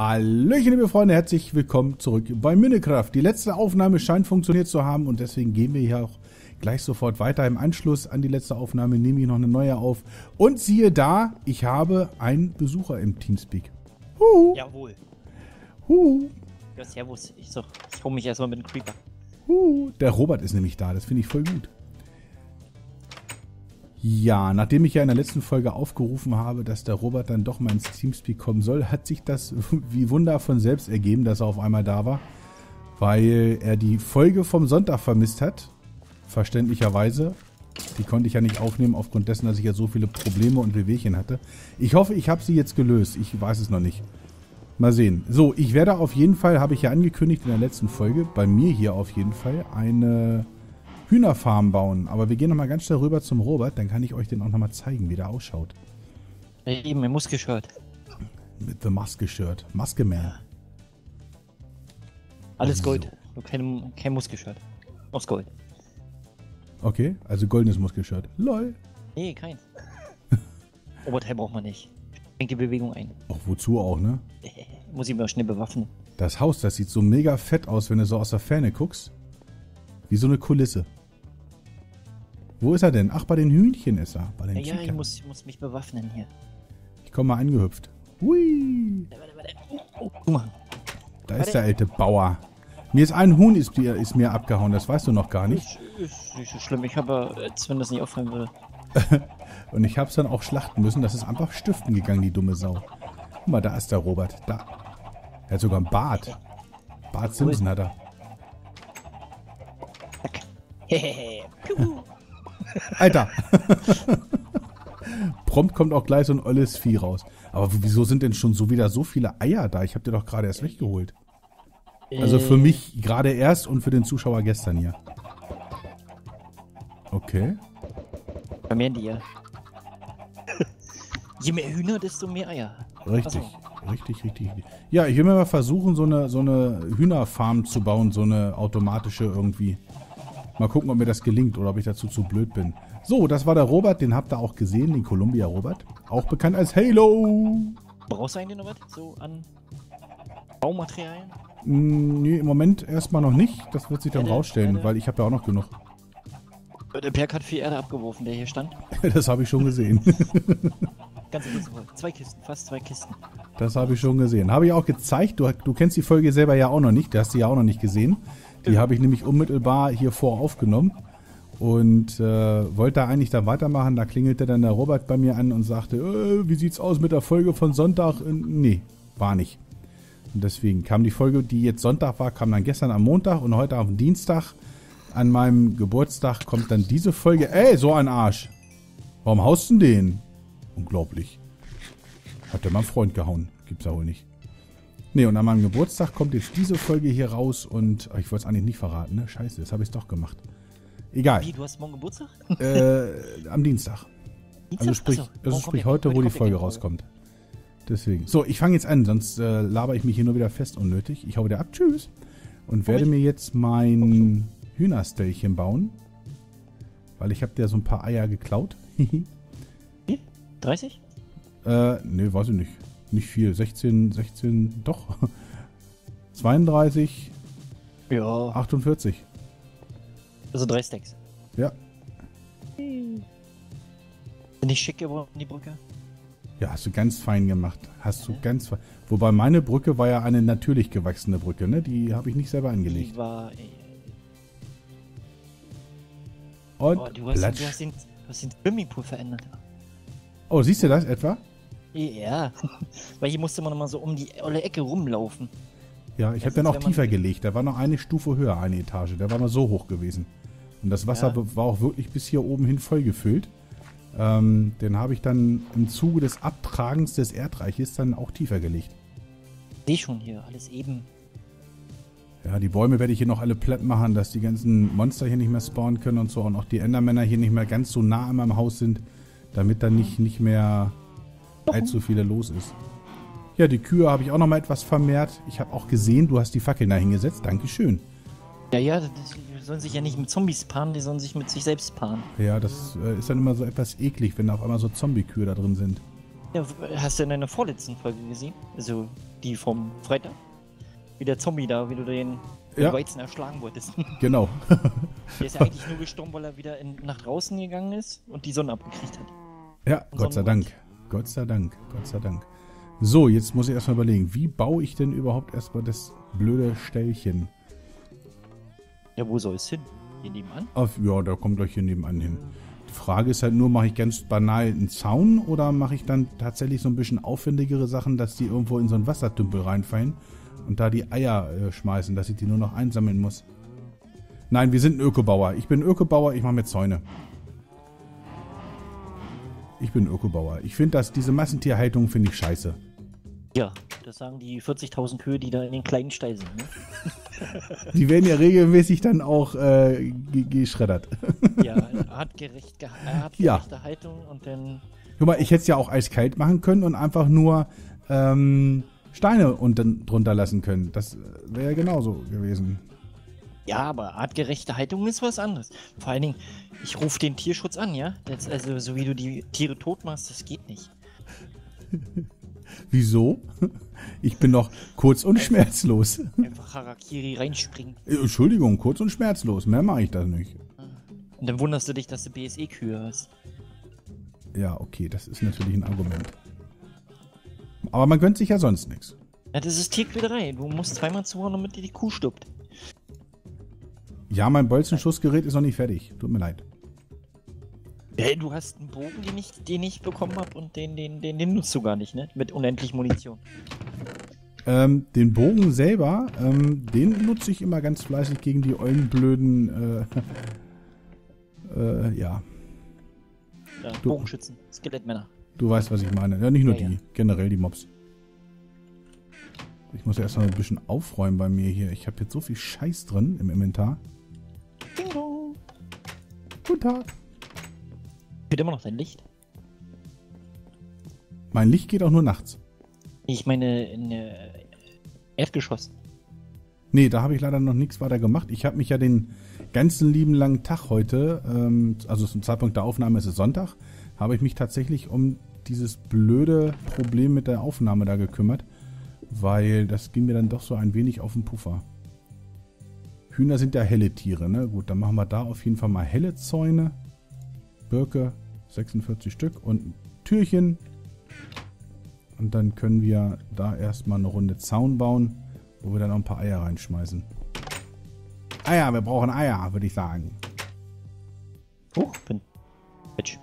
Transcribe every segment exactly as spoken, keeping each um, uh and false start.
Hallöchen, liebe Freunde, herzlich willkommen zurück bei Minecraft. Die letzte Aufnahme scheint funktioniert zu haben und deswegen gehen wir hier auch gleich sofort weiter. Im Anschluss an die letzte Aufnahme nehme ich noch eine neue auf. Und siehe da, ich habe einen Besucher im Teamspeak. Huhu. Jawohl. Huhu. Ja, servus. Ich, so, ich hole mich erstmal mit dem Creeper. Huhu. Der Robert ist nämlich da, das finde ich voll gut. Ja, nachdem ich ja in der letzten Folge aufgerufen habe, dass der Robert dann doch mal ins Teamspeak kommen soll, hat sich das wie Wunder von selbst ergeben, dass er auf einmal da war, weil er die Folge vom Sonntag vermisst hat, verständlicherweise. Die konnte ich ja nicht aufnehmen, aufgrund dessen, dass ich ja so viele Probleme und Wehwehchen hatte. Ich hoffe, ich habe sie jetzt gelöst, ich weiß es noch nicht. Mal sehen. So, ich werde auf jeden Fall, habe ich ja angekündigt in der letzten Folge, bei mir hier auf jeden Fall eine Hühnerfarm bauen. Aber wir gehen nochmal ganz schnell rüber zum Robert, dann kann ich euch den auch nochmal zeigen, wie der ausschaut. Eben, im Muskelshirt. Mit The Maske-Shirt. Maske-Man. Ja. Alles So. Gold. Nur kein, kein Muskelshirt. Aus Gold. Okay, also goldenes Muskelshirt. Lol. Nee, kein. Oberteil braucht man nicht. Schränkt die Bewegung ein. Auch wozu auch, ne? Muss ich mir auch schnell bewaffnen. Das Haus, das sieht so mega fett aus, wenn du so aus der Ferne guckst. Wie so eine Kulisse. Wo ist er denn? Ach, bei den Hühnchen ist er. Bei den Ja, ja, ich Chicken. muss, ich muss mich bewaffnen hier. Ich komme mal angehüpft. Hui. Warte, warte, warte. Oh, guck mal. Da ist der alte Bauer. Mir ist ein Huhn ist, ist mir abgehauen, das weißt du noch gar nicht. Ist, ist nicht so schlimm. Ich habe, als wenn das nicht auffallen würde. Und ich habe es dann auch schlachten müssen. Das ist einfach stiften gegangen, die dumme Sau. Guck mal, da ist der Robert. Da. Er hat sogar einen Bart. Bart Simpson hat er. Hehehe. Piu. Alter. Prompt kommt auch gleich so ein olles Vieh raus. Aber wieso sind denn schon so wieder so viele Eier da? Ich habe dir doch gerade erst weggeholt. Also für mich gerade erst und für den Zuschauer gestern hier. Okay. Bei mir in die ja. Je mehr Hühner, desto mehr Eier. Richtig. Ach so. Richtig, richtig, richtig. Ja, ich will mir mal versuchen, so eine, so eine Hühnerfarm zu bauen. So eine automatische irgendwie. Mal gucken, ob mir das gelingt oder ob ich dazu zu blöd bin. So, das war der Robert. Den habt ihr auch gesehen. Den Columbia Robert. Auch bekannt als Halo. Brauchst du eigentlich noch was so an Baumaterialien? Nee, im Moment erstmal noch nicht. Das wird sich dann Erde, rausstellen, Erde. weil ich habe ja auch noch genug. Der Berg hat viel Erde abgeworfen, der hier stand. Das habe ich schon gesehen. Ganz ehrlich, zwei Kisten, fast zwei Kisten. Das habe ich schon gesehen. Habe ich auch gezeigt. Du, du kennst die Folge selber ja auch noch nicht. Du hast die ja auch noch nicht gesehen. Die habe ich nämlich unmittelbar hier vor aufgenommen. Und äh, wollte da eigentlich dann weitermachen. Da klingelte dann der Robert bei mir an und sagte, äh, wie sieht's aus mit der Folge von Sonntag? Äh, nee, war nicht. Und deswegen kam die Folge, die jetzt Sonntag war, kam dann gestern am Montag und heute am Dienstag. An meinem Geburtstag kommt dann diese Folge. Ey, so ein Arsch. Warum haust du denn den? Unglaublich. Hat der mal einen Freund gehauen. Gibt's ja wohl nicht. Nee, und an meinem Geburtstag kommt jetzt diese Folge hier raus und ach, ich wollte es eigentlich nicht verraten, ne? Scheiße, jetzt habe ich es doch gemacht. Egal. Wie, du hast morgen Geburtstag? Äh, am Dienstag. Dienstag? Also sprich, Achso, also morgen sprich kommt heute, ja- wo die kommt ja Folge keine rauskommt. Deswegen. So, ich fange jetzt an, sonst äh, laber ich mich hier nur wieder fest unnötig. Ich hau wieder ab, tschüss. Und werde mir jetzt mein Hühnerställchen bauen. Weil ich habe dir so ein paar Eier geklaut. Wie? dreißig? äh, nee, weiß ich nicht. Nicht viel. sechzehn, sechzehn, doch. zweiunddreißig, Ja. achtundvierzig. Also drei Stacks. Ja. Sind die schick geworden, die Brücke? Ja, hast du ganz fein gemacht. Hast du Ja. ganz fein. Wobei meine Brücke war ja eine natürlich gewachsene Brücke, ne? Die habe ich nicht selber angelegt. Die war... Ey, Und oh, du, hast, Platsch. du, hast den, du hast den Swimmingpool verändert. Oh, siehst du das etwa? Ja. Weil hier musste man immer so um die olle Ecke rumlaufen. Ja, ich Ja, habe den auch sonst wär man- tiefer gelegt. Der war noch eine Stufe höher, eine Etage. Der war mal so hoch gewesen. Und das Wasser Ja. be- war auch wirklich bis hier oben hin voll gefüllt. Ähm, den habe ich dann im Zuge des Abtragens des Erdreiches dann auch tiefer gelegt. Seh schon hier, alles eben. Ja, die Bäume werde ich hier noch alle platt machen, dass die ganzen Monster hier nicht mehr spawnen können und so. Und auch die Endermänner hier nicht mehr ganz so nah an meinem Haus sind, damit dann nicht, nicht mehr allzu viele los ist. Ja, die Kühe habe ich auch noch mal etwas vermehrt. Ich habe auch gesehen, du hast die Fackeln da hingesetzt. Dankeschön. Ja, ja, das, die sollen sich ja nicht mit Zombies paaren, die sollen sich mit sich selbst paaren. Ja, das äh, ist dann immer so etwas eklig, wenn da auf einmal so Zombie-Kühe da drin sind. Ja, hast du in deiner vorletzten Folge gesehen? Also die vom Freitag. Wie der Zombie da, wie du den, den Ja. Weizen erschlagen wolltest. Genau. Der ist ja eigentlich nur gestorben, weil er wieder in, nach draußen gegangen ist und die Sonne abgekriegt hat. Ja, Gott sei Dank. Gott sei Dank. Gott sei Dank. So, jetzt muss ich erstmal überlegen, wie baue ich denn überhaupt erstmal das blöde Ställchen? Ja, wo soll es hin? Hier nebenan? Auf, ja, da kommt gleich hier nebenan hin. Die Frage ist halt nur, mache ich ganz banal einen Zaun oder mache ich dann tatsächlich so ein bisschen aufwendigere Sachen, dass die irgendwo in so einen Wassertümpel reinfallen und da die Eier äh, schmeißen, dass ich die nur noch einsammeln muss. Nein, wir sind ein Ökobauer. Ich bin Ökobauer, ich mache mir Zäune. Ich bin Ökobauer. Ich finde, dass diese Massentierhaltung finde ich scheiße. Ja, das sagen die vierzigtausend Kühe, die da in den kleinen Stall sind. Ne? Die werden ja regelmäßig dann auch äh, ge- geschreddert. Ja, artgerecht, ge artgerechte Ja. Haltung und dann... Guck mal, ich hätte es ja auch eiskalt machen können und einfach nur ähm, Steine unten drunter lassen können. Das wäre ja genauso gewesen. Ja, aber artgerechte Haltung ist was anderes. Vor allen Dingen, ich rufe den Tierschutz an, ja? Das, also, so wie du die Tiere tot machst, das geht nicht. Wieso? Ich bin doch kurz und schmerzlos. Einfach Harakiri reinspringen. Äh, Entschuldigung, kurz und schmerzlos. Mehr mache ich das nicht. Und dann wunderst du dich, dass du B S E-Kühe hast. Ja, okay, das ist natürlich ein Argument. Aber man gönnt sich ja sonst nichts. Ja, das ist Tierquälerei. Du musst zweimal zuhauen, damit dir die Kuh stirbt. Ja, mein Bolzenschussgerät ist noch nicht fertig. Tut mir leid. Hey, du hast einen Bogen, den ich, den ich bekommen habe und den, den, den, den nutzt du gar nicht, ne? Mit unendlich Munition. Ähm, den Bogen selber, ähm, den nutze ich immer ganz fleißig gegen die ollen blöden, äh, äh, ja. Ja, Du- Bogenschützen, Skelettmänner. Du weißt, was ich meine. Ja, nicht nur Ja, die, ja. generell die Mobs. Ich muss ja erstmal ein bisschen aufräumen bei mir hier. Ich habe jetzt so viel Scheiß drin im Inventar. Ding dong. Guten Tag. Wird immer noch dein Licht? Mein Licht geht auch nur nachts. Ich meine, in äh, Erdgeschoss. Nee, da habe ich leider noch nichts weiter gemacht. Ich habe mich ja den ganzen lieben langen Tag heute, ähm, also zum Zeitpunkt der Aufnahme ist es Sonntag, habe ich mich tatsächlich um dieses blöde Problem mit der Aufnahme da gekümmert, weil das ging mir dann doch so ein wenig auf den Puffer. Hühner sind ja helle Tiere, ne? Gut, dann machen wir da auf jeden Fall mal helle Zäune. Birke, sechsundvierzig Stück und ein Türchen. Und dann können wir da erstmal eine Runde Zaun bauen, wo wir dann noch ein paar Eier reinschmeißen. Eier, wir brauchen Eier, würde ich sagen. Huch, bin. Bitch.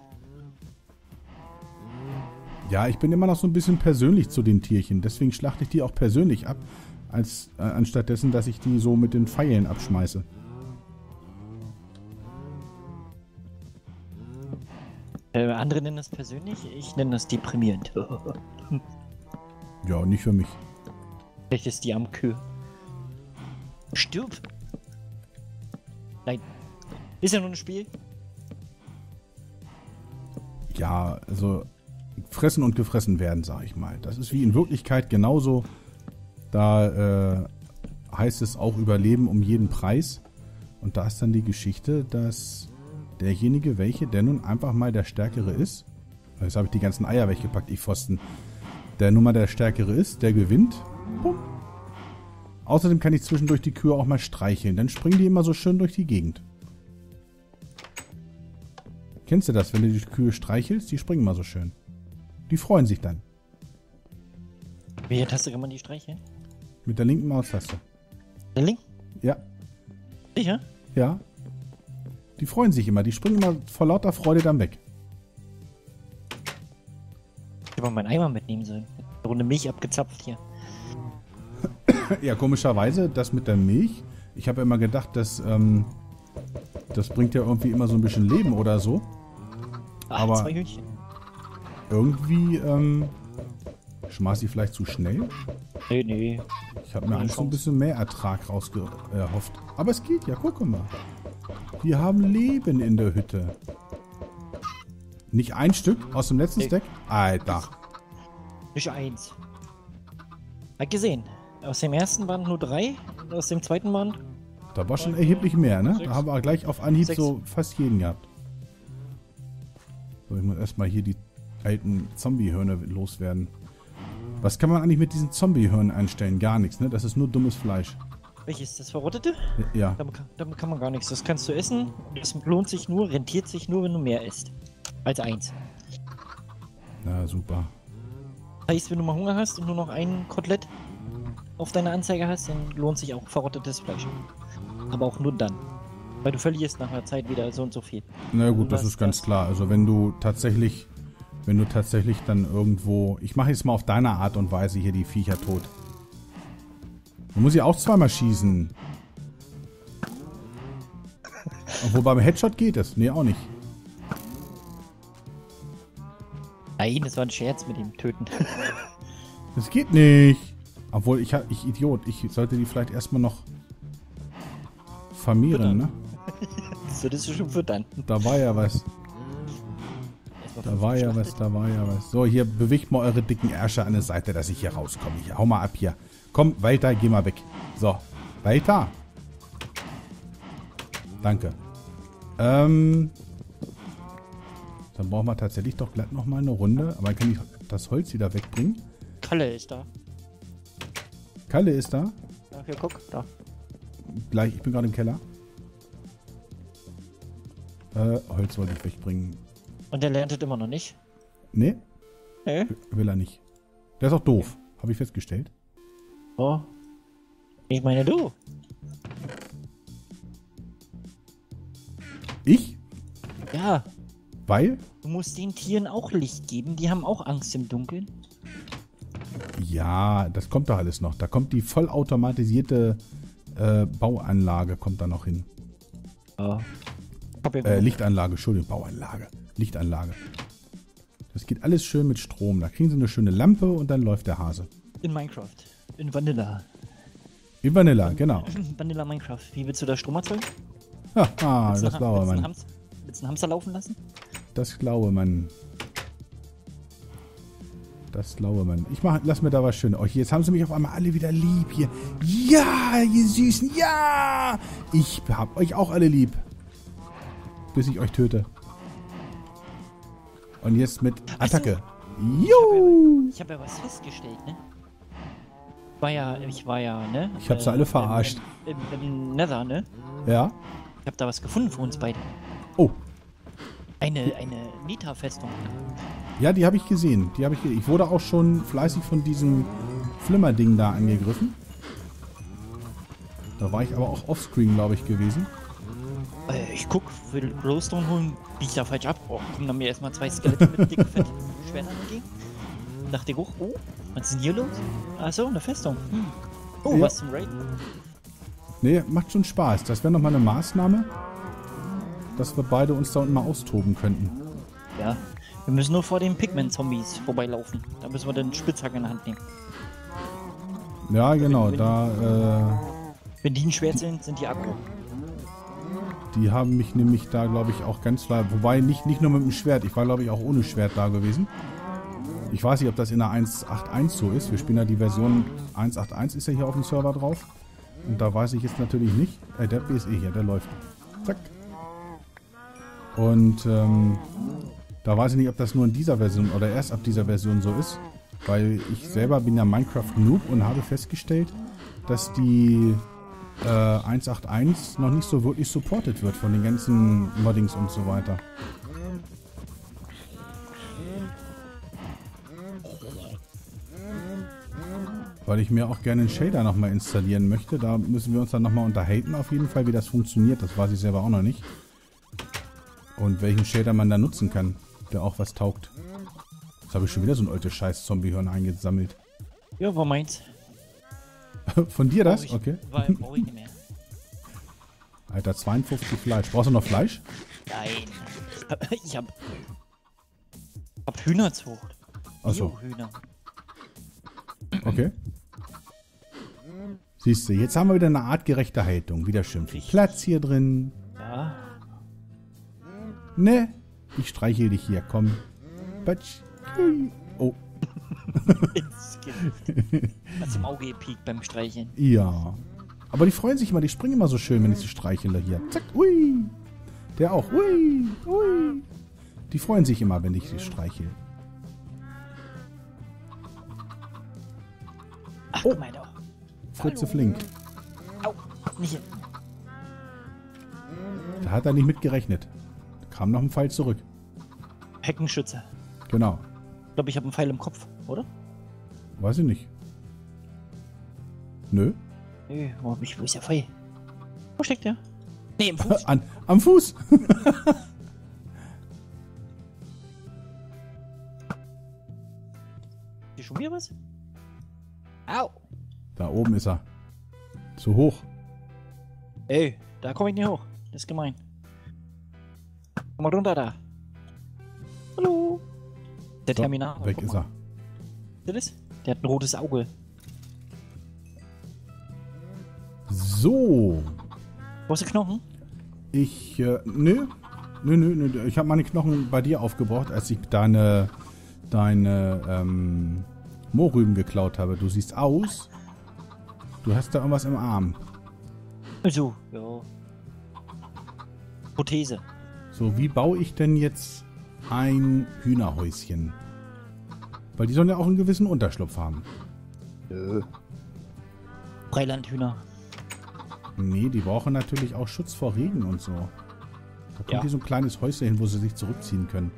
Ja, ich bin immer noch so ein bisschen persönlich zu den Tierchen. Deswegen schlachte ich die auch persönlich ab, als äh, anstatt dessen, dass ich die so mit den Pfeilen abschmeiße. Äh, andere nennen das persönlich, ich nenne das deprimierend. Ja, nicht für mich. Vielleicht ist die am Kühe. Stirb! Nein. Ist ja nur ein Spiel. Ja, also fressen und gefressen werden, sag ich mal. Das ist wie in Wirklichkeit genauso. Da äh, heißt es auch Überleben um jeden Preis. Und da ist dann die Geschichte, dass derjenige, welche, der nun einfach mal der Stärkere ist, jetzt habe ich die ganzen Eier weggepackt, ich Pfosten, der nun mal der Stärkere ist, der gewinnt. Pum. Außerdem kann ich zwischendurch die Kühe auch mal streicheln. Dann springen die immer so schön durch die Gegend. Kennst du das, wenn du die Kühe streichelst? Die springen mal so schön. Die freuen sich dann. Welche Taste kann man die streicheln? Mit der linken Maustaste. Der Link? Ja, Sicher? ja. Die freuen sich immer. Die springen immer vor lauter Freude dann weg. Ich hätte mal meinen Eimer mitnehmen sollen. Eine Runde Milch abgezapft hier. Ja, komischerweise, das mit der Milch. Ich habe immer gedacht, dass, ähm, das bringt ja irgendwie immer so ein bisschen Leben oder so. Ach, Aber- zwei Hühnchen. Irgendwie, ähm, schmeiß ich vielleicht zu schnell? Nee, nee. Ich habe mir eigentlich so ein bisschen mehr Ertrag rausgehofft. Aber es geht ja, guck mal. Wir haben Leben in der Hütte. Nicht ein Stück aus dem letzten Nee. Stack? Alter. Nicht eins. Hat gesehen. Aus dem ersten waren nur drei. Und aus dem zweiten waren. Da war schon erheblich mehr, ne? Da haben wir gleich auf Anhieb Sechs. so fast jeden gehabt. So, ich muss erstmal hier die alten Zombie-Hörner loswerden. Was kann man eigentlich mit diesen Zombie-Hirnen einstellen? Gar nichts, ne? Das ist nur dummes Fleisch. Welches? Das Verrottete? Ja. Damit kann, damit kann man gar nichts. Das kannst du essen. Das lohnt sich nur, rentiert sich nur, wenn du mehr isst. Als eins. Na, super. Das heißt, wenn du mal Hunger hast und nur noch ein Kotelett auf deiner Anzeige hast, dann lohnt sich auch verrottetes Fleisch. Aber auch nur dann. Weil du verlierst nach einer Zeit wieder so und so viel. Na gut, Also das was- ist ganz das- klar. Also wenn du tatsächlich, wenn du tatsächlich dann irgendwo, ich mache jetzt mal auf deine Art und Weise hier die Viecher tot. Man muss ja auch zweimal schießen. Obwohl beim Headshot geht es. Nee, auch nicht. Nein, das war ein Scherz mit dem Töten. Das geht nicht. Obwohl, ich, hab- ich Idiot, ich sollte die vielleicht erstmal noch vermehren, ne? Das würdest du schon füttern. Da war ja was. Erstmal Da war ja was, geschlachtet. da war ja was. So, hier, bewegt mal eure dicken Ärsche an der Seite, dass ich hier rauskomme. Hier, hau mal ab hier. Komm, weiter, geh mal weg. So, weiter. Danke. Ähm, dann brauchen wir tatsächlich doch glatt nochmal eine Runde. Aber kann ich das Holz wieder wegbringen? Kalle ist da. Kalle ist da. Ja, hier, guck, da. Gleich, ich bin gerade im Keller. Äh, Holz wollte ich wegbringen. Und der lernt es immer noch nicht. Nee, Nee? will er nicht. Der ist auch doof, habe ich festgestellt. Oh. Ich meine du. Ich? Ja, Weil? du musst den Tieren auch Licht geben. Die haben auch Angst im Dunkeln. Ja, das kommt doch alles noch. Da kommt die vollautomatisierte äh, Bauanlage, kommt da noch hin. Ja. Äh, Lichtanlage, Entschuldigung, Bauanlage. Lichtanlage. Das geht alles schön mit Strom. Da kriegen sie eine schöne Lampe und dann läuft der Hase. In Minecraft. In Vanilla. Wie Vanilla, genau. Vanilla Minecraft. Wie willst du da Strom erzeugen? Haha, Willst du das einen- glaube willst du einen man. Hams- Willst du einen Hamster laufen lassen? Das glaube man. Das glaube man. Ich mach, lass mir da was Schönes. Oh, hier, jetzt haben sie mich auf einmal alle wieder lieb hier. Ja, ihr Süßen, ja! Ich hab euch auch alle lieb. Bis ich euch töte. Und jetzt mit Attacke. Juhu! Ich habe ja was festgestellt, ne? War ja, ich war ja, ne? Ich hab sie alle verarscht. Im, im, im Nether, ne? Ja? Ich hab da was gefunden für uns beide. Oh, Eine, eine Nita-Festung. ja, die habe ich gesehen. Die habe ich, ge- ich wurde auch schon fleißig von diesem Flimmerding da angegriffen. Da war ich aber auch offscreen, glaube ich, gewesen. Äh, ich guck, will Glowstone holen, bieg da falsch ab. Oh, kommen dann mir erstmal zwei Skelette mit dicken, fetten Schwertern entgegen. Dachte ich, oh, oh, was ist denn hier los? Achso, eine Festung. Hm. Oh, Ja. was zum Raid? Nee, macht schon Spaß. Das wäre nochmal eine Maßnahme, dass wir beide uns da unten mal austoben könnten. Ja, wir müssen nur vor den Pigment-Zombies vorbeilaufen. Da müssen wir dann Spitzhacke in der Hand nehmen. Ja, genau, wenn- da, Wenn die ein Schwert sind, sind die Akku. äh, die haben mich nämlich da, glaube ich, auch ganz klar, wobei nicht, nicht nur mit dem Schwert, ich war, glaube ich, auch ohne Schwert da gewesen. Ich weiß nicht, ob das in der eins Punkt acht eins so ist. Wir spielen ja die Version eins Punkt acht eins ist ja hier auf dem Server drauf. Und da weiß ich jetzt natürlich nicht. Äh, der B S E hier, der läuft. Zack. Und ähm, da weiß ich nicht, ob das nur in dieser Version oder erst ab dieser Version so ist. Weil ich selber bin ja Minecraft-Noob und habe festgestellt, dass die äh, eins Punkt acht eins noch nicht so wirklich supported wird von den ganzen Moddings und so weiter. Weil ich mir auch gerne einen Shader nochmal installieren möchte. Da müssen wir uns dann nochmal unterhalten auf jeden Fall, wie das funktioniert. Das weiß ich selber auch noch nicht. Und welchen Shader man da nutzen kann, der auch was taugt. Jetzt habe ich schon wieder so ein altes Scheiß-Zombie-Hirn eingesammelt. Ja, war meins. Von dir das? Brauch ich- Okay. War, brauch ich nicht mehr. Alter, zweiundfünfzig Fleisch. Brauchst du noch Fleisch? Nein. Ich hab. hab Hühnerzucht. Achso, Bio-Hühner. okay. Siehst du, jetzt haben wir wieder eine artgerechte Haltung. Wieder schön viel Platz hier drin. Ja. Ne? Ich streichel dich hier, komm. Batsch. Hui. Oh, Ins Gesicht. Was im Auge piekt beim Streicheln. ja. Aber die freuen sich immer, die springen immer so schön, wenn ich sie streichele hier. Zack, ui. Der auch, ui, ui. Die freuen sich immer, wenn ich sie streichel. Ach, Oh. guck mal doch. Fritze Hallo. Flink. Au, nicht hin. Da hat er nicht mit gerechnet. Da kam noch ein Pfeil zurück. Heckenschütze. Genau. Ich glaube, ich habe einen Pfeil im Kopf, oder? Weiß ich nicht. Nö. Nö, wo, hab ich, wo ist der Pfeil? Wo steckt der? Nee, im Fuß. An, am Fuß. Hier schon wieder was? Au. Da oben ist er. Zu hoch. Ey, da komme ich nicht hoch. Das ist gemein. Komm mal runter da. Hallo. Der So, Terminator. weg guck ist mal. er. Seht ihr das? Der hat ein rotes Auge. So. Wo ist der Knochen? Ich, äh, nö. Nö, nö, nö. Ich habe meine Knochen bei dir aufgebraucht, als ich deine, deine, ähm, Mohrrüben geklaut habe. Du siehst aus. Du hast da irgendwas im Arm. So, ja. Prothese. So, wie baue ich denn jetzt ein Hühnerhäuschen? Weil die sollen ja auch einen gewissen Unterschlupf haben. Nö. Freilandhühner. Nee, die brauchen natürlich auch Schutz vor Regen und so. Da kommt Ja. hier so ein kleines Häuschen hin, wo sie sich zurückziehen können.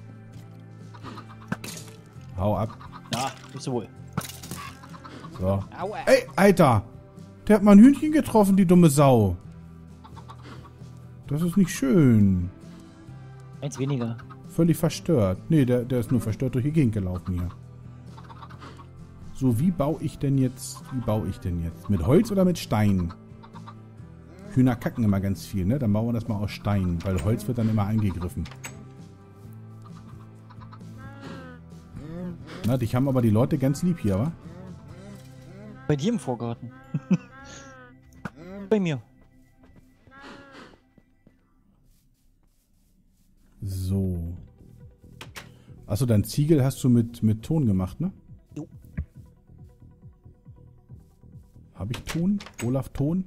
Hau ab. Ja, bist du wohl. So. Aua. Ey, Alter! Der hat mein Hühnchen getroffen, die dumme Sau. Das ist nicht schön. Eins weniger. Völlig verstört. Nee, der, der ist nur verstört durch die Gegend gelaufen hier. So, wie baue ich denn jetzt, wie baue ich denn jetzt? Mit Holz oder mit Stein? Hühner kacken immer ganz viel, ne? Dann bauen wir das mal aus Stein, weil Holz wird dann immer angegriffen. Na, dich haben aber die Leute ganz lieb hier, wa? Bei dir im Vorgarten. Bei mir. So. Achso, dein Ziegel hast du mit, mit Ton gemacht, ne? Jo. Habe ich Ton? Olaf Ton?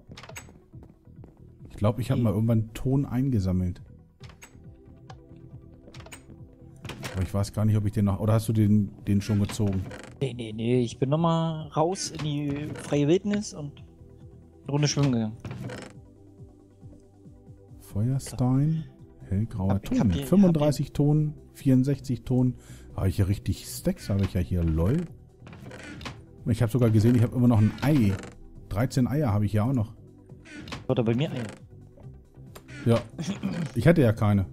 Ich glaube, ich habe mal irgendwann Ton eingesammelt. Aber ich weiß gar nicht, ob ich den noch... Oder hast du den, den schon gezogen? Nee, nee, nee. Ich bin nochmal raus in die freie Wildnis und eine Runde schwimmen gegangen. Feuerstein, hellgrauer Hab- ich hab Ton. hier- fünfunddreißig Ton, vierundsechzig Ton. Habe ich ja richtig Stacks, habe ich ja hier. Lol. Ich habe sogar gesehen, ich habe immer noch ein Ei. dreizehn Eier habe ich ja auch noch. Oder bei mir Eier. Ja. Ich hatte ja keine.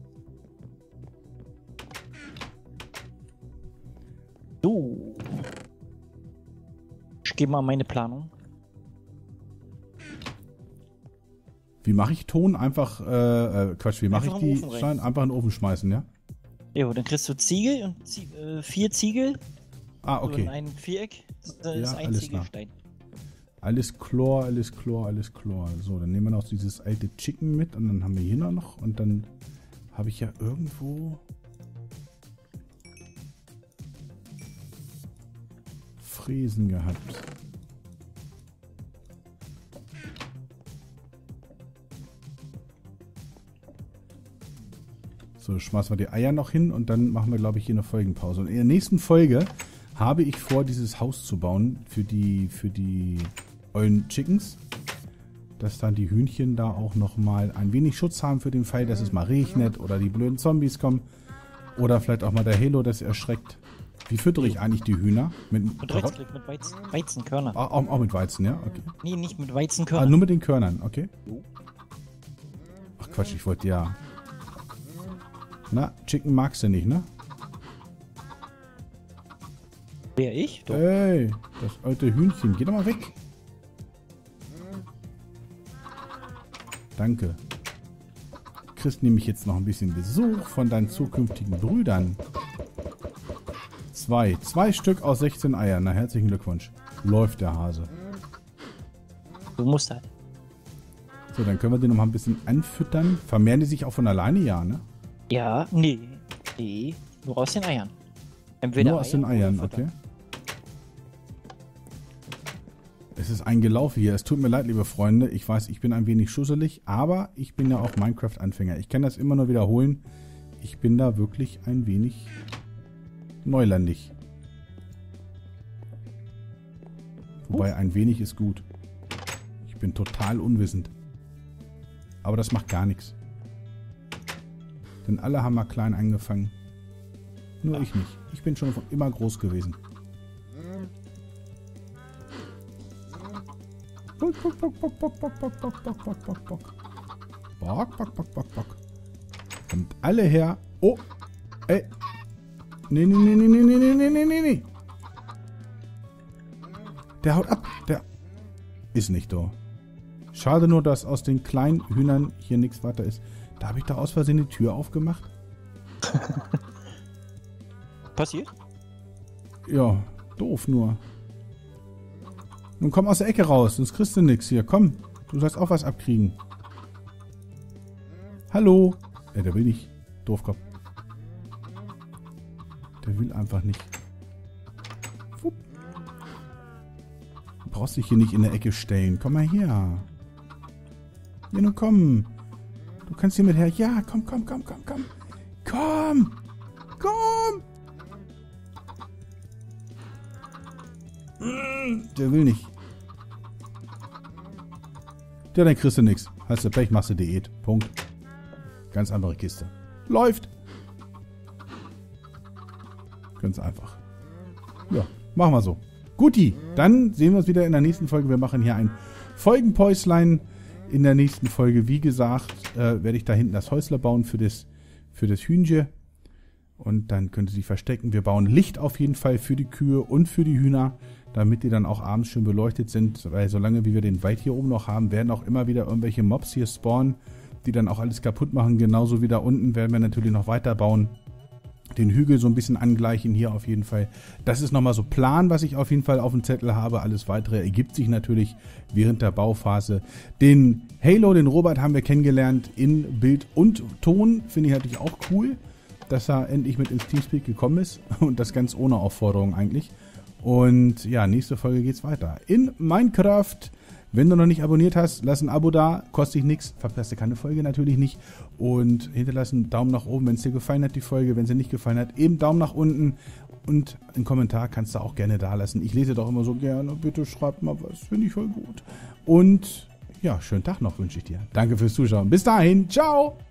So. Ich gebe mal meine Planung. Wie mache ich Ton? Einfach, äh, äh Quatsch, wie mache ich Einfach in den die Ofen rein. Steine? Einfach in den Ofen schmeißen, ja? Jo, dann kriegst du Ziegel und Zie äh, vier Ziegel. Ah, So in okay. ein Viereck. Das Ja, ist ein alles klar. Ziegelstein. Alles Chlor, alles Chlor, alles Chlor. So, dann nehmen wir noch dieses alte Chicken mit und dann haben wir hier noch und dann habe ich ja irgendwo Fräsen gehabt. So, schmeißen wir die Eier noch hin und dann machen wir, glaube ich, hier eine Folgenpause. Und in der nächsten Folge habe ich vor, dieses Haus zu bauen für die, für die ollen Chickens. Dass dann die Hühnchen da auch nochmal ein wenig Schutz haben für den Fall, dass es mal regnet oder die blöden Zombies kommen. Oder vielleicht auch mal der Halo, das erschreckt. Wie füttere ich eigentlich die Hühner? Mit, Mit Rechtsklick, mit Weizen, Weizenkörnern. auch, auch mit Weizen, ja? Okay. Nee, nicht mit Ah, Weizenkörnern. nur mit den Körnern, okay? Jo. Ach Quatsch, ich wollte ja... Na, Chicken magst du nicht, ne? Wer ich? Doch. Ey, das alte Hühnchen, geh doch mal weg. Danke. Du kriegst nämlich jetzt noch ein bisschen Besuch von deinen zukünftigen Brüdern. Zwei. Zwei Stück aus sechzehn Eiern. Na, herzlichen Glückwunsch. Läuft der Hase. Du musst halt. So, dann können wir den noch mal ein bisschen anfüttern. Vermehren die sich auch von alleine? Ja, ne? Ja, nee. Nee, nur aus den Eiern. Entweder Nur aus den oder Eiern, Futter. okay. Es ist ein Gelaufe hier. Es tut mir leid, liebe Freunde. Ich weiß, ich bin ein wenig schusselig, aber ich bin ja auch Minecraft-Anfänger. Ich kann das immer nur wiederholen. Ich bin da wirklich ein wenig neulandig. Wobei ein wenig ist gut. Ich bin total unwissend. Aber das macht gar nichts. Denn alle haben mal klein angefangen. Nur ich nicht. Ich bin schon von immer groß gewesen. Bock, bock, bock, bock, bock, bock, bock, bock, bock, bock, bock, bock. Bock, bock, bock, bock, bock. Kommt alle her. Oh. Ey. Nee, nee, nee, nee, nee, nee, nee, nee, nee, nee. Der haut ab. Der ist nicht da. Schade nur, dass aus den kleinen Hühnern hier nichts weiter ist. Da habe ich doch aus Versehen die Tür aufgemacht. Passiert? Ja, doof nur. Nun komm aus der Ecke raus, sonst kriegst du nix hier. Komm, du sollst auch was abkriegen. Hallo. Äh, der will nicht. Doofkopf. Der will einfach nicht. Wupp. Du brauchst dich hier nicht in der Ecke stellen. Komm mal her. Ja, nun komm. Du kannst hier mit her. Ja, komm, komm, komm, komm, komm. Komm. Komm. Der will nicht. Ja, dann kriegst du nix. Hast du Pech, machst du Diät. Punkt. Ganz andere Kiste. Läuft. Ganz einfach. Ja, machen wir so. Guti, dann sehen wir uns wieder in der nächsten Folge. Wir machen hier ein Folgenpäuslein. In der nächsten Folge, wie gesagt, äh, werde ich da hinten das Häusler bauen für das, für das Hühnchen. Und dann könnt ihr sich verstecken. Wir bauen Licht auf jeden Fall für die Kühe und für die Hühner, damit die dann auch abends schön beleuchtet sind. Weil solange wie wir den Wald hier oben noch haben, werden auch immer wieder irgendwelche Mobs hier spawnen, die dann auch alles kaputt machen. Genauso wie da unten werden wir natürlich noch weiter bauen. Den Hügel so ein bisschen angleichen hier auf jeden Fall. Das ist nochmal so Plan, was ich auf jeden Fall auf dem Zettel habe. Alles weitere ergibt sich natürlich während der Bauphase. Den Halo, den Robert, haben wir kennengelernt in Bild und Ton. Finde ich natürlich auch cool, dass er endlich mit ins Teamspeak gekommen ist. Und das ganz ohne Aufforderung eigentlich. Und ja, nächste Folge geht's weiter. In Minecraft. Wenn du noch nicht abonniert hast, lass ein Abo da, kostet dich nichts, verpasst dir keine Folge natürlich nicht. Und hinterlass einen Daumen nach oben, wenn es dir gefallen hat, die Folge. Wenn sie nicht gefallen hat, eben Daumen nach unten. Und einen Kommentar kannst du auch gerne da lassen. Ich lese doch immer so gerne. Bitte schreib mal was, finde ich voll gut. Und ja, schönen Tag noch wünsche ich dir. Danke fürs Zuschauen. Bis dahin, ciao!